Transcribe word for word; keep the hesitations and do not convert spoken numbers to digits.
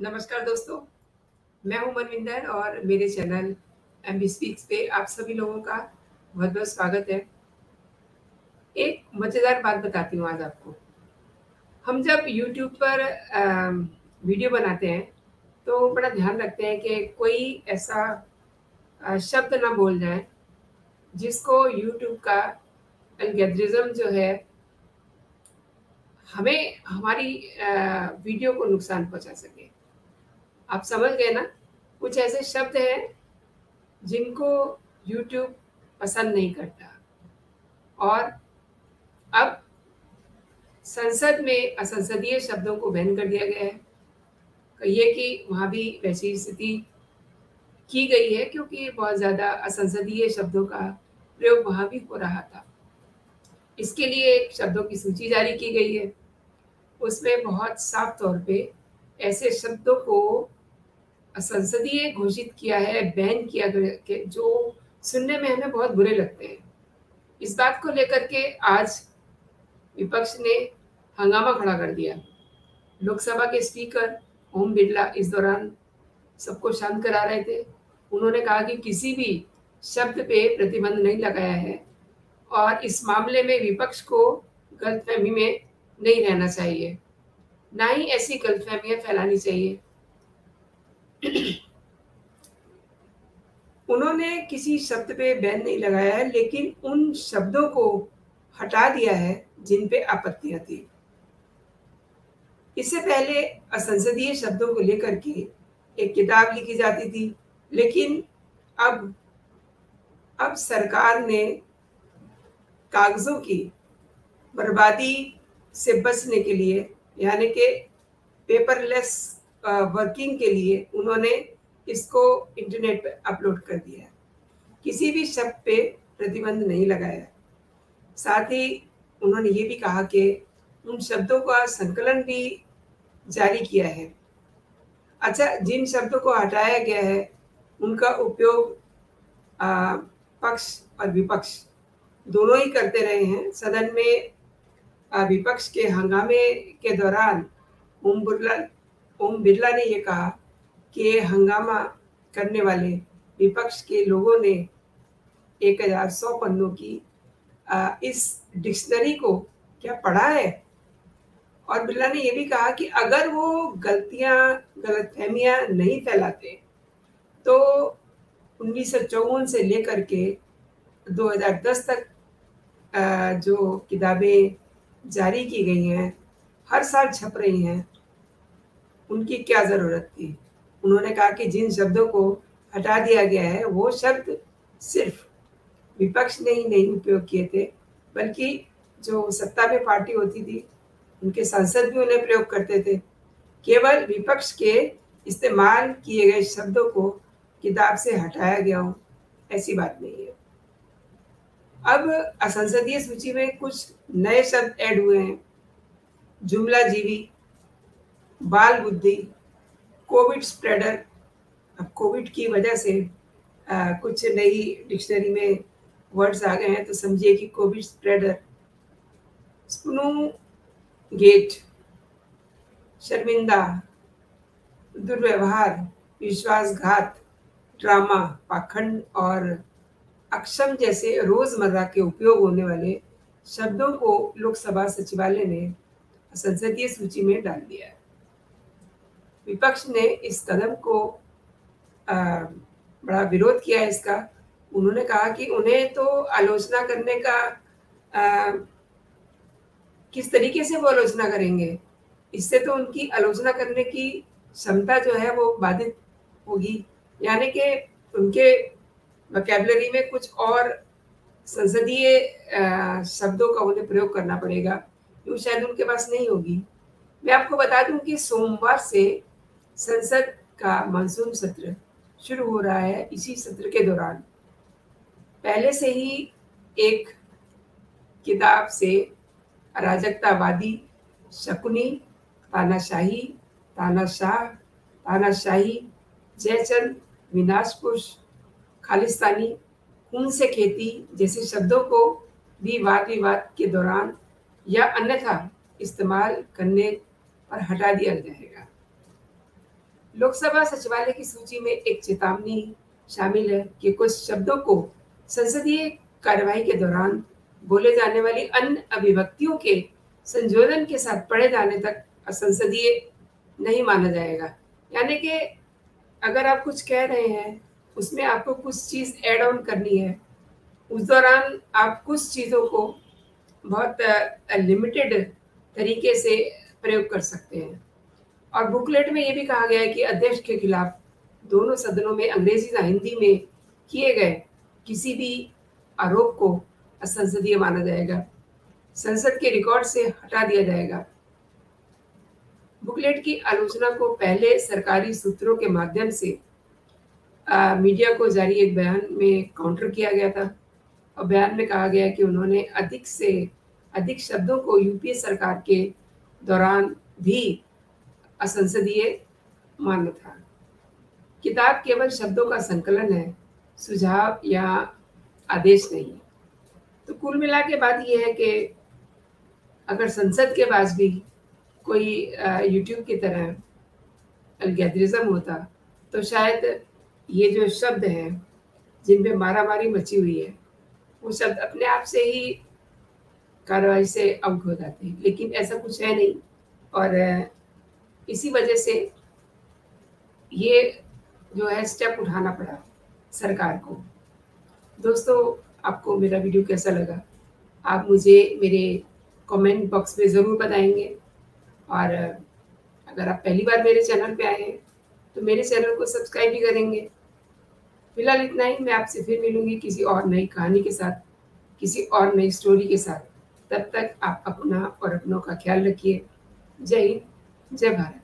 नमस्कार दोस्तों, मैं हूं मनविंदर और मेरे चैनल एमबी स्पीक्स पे आप सभी लोगों का बहुत-बहुत स्वागत है। एक मज़ेदार बात बताती हूँ आज आपको। हम जब यूट्यूब पर अ, वीडियो बनाते हैं, तो बड़ा ध्यान रखते हैं कि कोई ऐसा अ, शब्द ना बोल जाए, जिसको यूट्यूब का एल्गोरिथम जो है, हमें हमारी अ, वीडियो को नुकसान पहुँचा सके। आप समझ गए ना? कुछ ऐसे शब्द हैं जिनको यूट्यूब पसंद नहीं करता और अब संसद में असंसदीय शब्दों को बैन कर दिया गया है। कहिए कि वहाँ भी वैसी स्थिति की गई है क्योंकि बहुत ज़्यादा असंसदीय शब्दों का प्रयोग वहाँ भी हो रहा था। इसके लिए एक शब्दों की सूची जारी की गई है। उसमें बहुत साफ तौर पे ऐसे शब्दों को असंसदीय घोषित किया है, बैन किया गया के जो सुनने में हमें बहुत बुरे लगते हैं। इस बात को लेकर के आज विपक्ष ने हंगामा खड़ा कर दिया। लोकसभा के स्पीकर ओम बिरला इस दौरान सबको शांत करा रहे थे। उन्होंने कहा कि किसी भी शब्द पे प्रतिबंध नहीं लगाया है और इस मामले में विपक्ष को गलतफहमी में नहीं रहना चाहिए, ना ही ऐसी गलतफहमियां फैलानी चाहिए। उन्होंने किसी शब्द पे बैन नहीं लगाया है, लेकिन उन शब्दों को हटा दिया है जिन पे आपत्तियां थी। इससे पहले असंसदीय शब्दों को लेकर के एक किताब लिखी जाती थी, लेकिन अब अब सरकार ने कागज़ों की बर्बादी से बचने के लिए, यानी कि पेपरलेस अ, वर्किंग के लिए उन्होंने इसको इंटरनेट पे अपलोड कर दिया है। किसी भी शब्द पे प्रतिबंध नहीं लगाया है। साथ ही उन्होंने ये भी कहा कि उन शब्दों का संकलन भी जारी किया है। अच्छा, जिन शब्दों को हटाया गया है, उनका उपयोग अ, पक्ष और विपक्ष दोनों ही करते रहे हैं। सदन में अ, विपक्ष के हंगामे के दौरान ओम बिरला ओम बिरला ने ये कहा कि हंगामा करने वाले विपक्ष के लोगों ने एक हज़ार सौ पन्नों की अ, इस डिक्शनरी को क्या पढ़ा है? और बिरला ने ये भी कहा कि अगर वो गलतियाँ, गलतफ़हमियाँ नहीं फैलाते, तो उन्नीस सौ चौवन से लेकर के दो हज़ार दस तक अ, जो किताबें जारी की गई हैं, हर साल छप रही हैं, उनकी क्या ज़रूरत थी? उन्होंने कहा कि जिन शब्दों को हटा दिया गया है, वो शब्द सिर्फ़ विपक्ष ने ही नहीं उपयोग किए थे, बल्कि जो सत्ता में पार्टी होती थी, उनके सांसद भी उन्हें प्रयोग करते थे। केवल विपक्ष के इस्तेमाल किए गए शब्दों को किताब से हटाया गया हो, ऐसी बात नहीं है। अब असंसदीय सूची में कुछ नए शब्द ऐड हुए हैं। जुमलाजीवी, बाल बुद्धि, कोविड स्प्रेडर। अब कोविड की वजह से अ, कुछ नई डिक्शनरी में वर्ड्स आ गए हैं, तो समझिए कि कोविड स्प्रेडर, स्पूनू गेट, शर्मिंदा, दुर्व्यवहार, विश्वासघात, ड्रामा, पाखंड और अक्षम जैसे रोजमर्रा के उपयोग होने वाले शब्दों को लोकसभा सचिवालय ने संसदीय सूची में डाल दिया है। विपक्ष ने इस कदम को अ, बड़ा विरोध किया है इसका। उन्होंने कहा कि उन्हें तो आलोचना करने का अ, किस तरीके से वो आलोचना करेंगे? इससे तो उनकी आलोचना करने की क्षमता जो है वो बाधित होगी, यानी कि उनके वोकैब्युलरी में कुछ और संसदीय अ, शब्दों का उन्हें प्रयोग करना पड़ेगा, जो शायद उनके पास नहीं होगी। मैं आपको बता दूँ कि सोमवार से संसद का मानसून सत्र शुरू हो रहा है। इसी सत्र के दौरान पहले से ही एक किताब से अराजकतावादी, शकुनी, तानाशाही, तानाशाह, तानाशाही, जयचंद, विनाशपुरुष, खालिस्तानी, खून से खेती जैसे शब्दों को भी वाद-विवाद के दौरान या अन्यथा इस्तेमाल करने पर हटा दिया जाएगा। लोकसभा सचिवालय की सूची में एक चेतावनी शामिल है कि कुछ शब्दों को संसदीय कार्यवाही के दौरान बोले जाने वाली अन्य अभिव्यक्तियों के संशोधन के साथ पढ़े जाने तक असंसदीय नहीं माना जाएगा। यानी कि अगर आप कुछ कह रहे हैं, उसमें आपको कुछ चीज़ ऐड ऑन करनी है, उस दौरान आप कुछ चीज़ों को बहुत लिमिटेड तरीके से प्रयोग कर सकते हैं। और बुकलेट में ये भी कहा गया है कि अध्यक्ष के खिलाफ दोनों सदनों में अंग्रेजी या हिंदी में किए गए किसी भी आरोप को असंसदीय माना जाएगा, संसद के रिकॉर्ड से हटा दिया जाएगा। बुकलेट की आलोचना को पहले सरकारी सूत्रों के माध्यम से आ, मीडिया को जारी एक बयान में काउंटर किया गया था और बयान में कहा गया कि उन्होंने अधिक से अधिक शब्दों को यूपीए सरकार के दौरान भी असंसदीय माना था। किताब केवल शब्दों का संकलन है, सुझाव या आदेश नहीं है। तो कुल मिला के बात यह है कि अगर संसद के पास भी कोई यूट्यूब की तरह एल्गोरिथम होता तो शायद ये जो शब्द हैं जिनमें मारामारी मची हुई है वो शब्द अपने आप से ही कार्रवाई से आउट हो जाते हैं, लेकिन ऐसा कुछ है नहीं। और इसी वजह से ये जो है स्टेप उठाना पड़ा सरकार को। दोस्तों, आपको मेरा वीडियो कैसा लगा आप मुझे मेरे कमेंट बॉक्स में ज़रूर बताएंगे। और अगर आप पहली बार मेरे चैनल पे आए हैं तो मेरे चैनल को सब्सक्राइब भी करेंगे। फिलहाल इतना ही। मैं आपसे फिर मिलूंगी किसी और नई कहानी के साथ, किसी और नई स्टोरी के साथ। तब तक आप अपना और अपनों का ख्याल रखिए। जय हिंद, जय भारत।